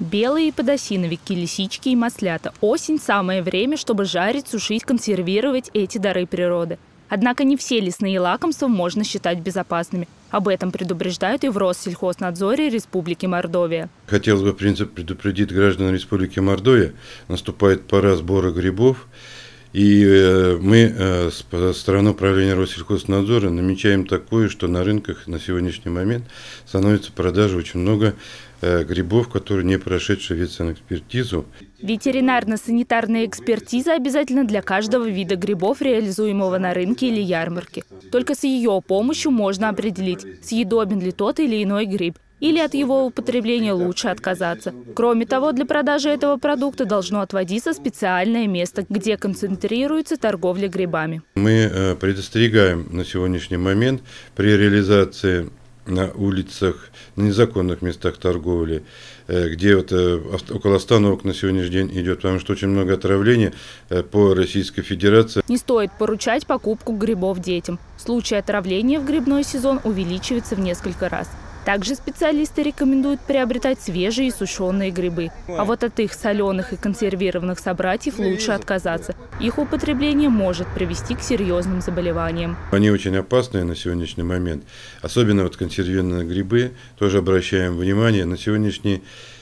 Белые подосиновики, лисички и маслята. Осень – самое время, чтобы жарить, сушить, консервировать эти дары природы. Однако не все лесные лакомства можно считать безопасными. Об этом предупреждают и в Россельхознадзоре Республики Мордовия. Хотелось бы, в принципе, предупредить граждан Республики Мордовия. Наступает пора сбора грибов. И мы со стороны управления Россельхознадзора намечаем такое, что на рынках на сегодняшний момент становится в продаже очень много грибов, которые не прошедшие ветсанэкспертизу. Ветеринарно-санитарная экспертиза обязательно для каждого вида грибов, реализуемого на рынке или ярмарке. Только с ее помощью можно определить, съедобен ли тот или иной гриб, или от его употребления лучше отказаться. Кроме того, для продажи этого продукта должно отводиться специальное место, где концентрируется торговля грибами. Мы предостерегаем на сегодняшний момент при реализации на улицах, на незаконных местах торговли, где около остановок на сегодняшний день идет, потому что очень много отравления по Российской Федерации. Не стоит поручать покупку грибов детям. Случаи отравления в грибной сезон увеличиваются в несколько раз. Также специалисты рекомендуют приобретать свежие и сушеные грибы. А вот от их соленых и консервированных собратьев лучше отказаться. Их употребление может привести к серьезным заболеваниям. Они очень опасные на сегодняшний момент. Особенно консервированные грибы. Тоже обращаем внимание. На сегодняшняя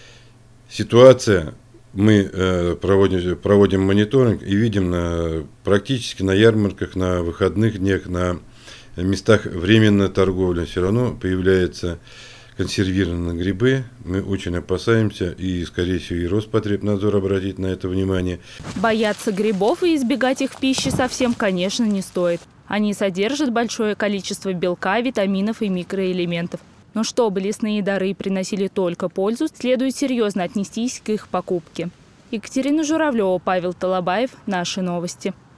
ситуация мы проводим мониторинг и видим практически на ярмарках, на выходных днях, на местах временной торговли все равно появляются консервированные грибы. Мы очень опасаемся, и, скорее всего, и Роспотребнадзор обратит на это внимание. Бояться грибов и избегать их в пище совсем, конечно, не стоит. Они содержат большое количество белка, витаминов и микроэлементов. Но чтобы лесные дары приносили только пользу, следует серьезно отнестись к их покупке. Екатерина Журавлева, Павел Талабаев. Наши новости.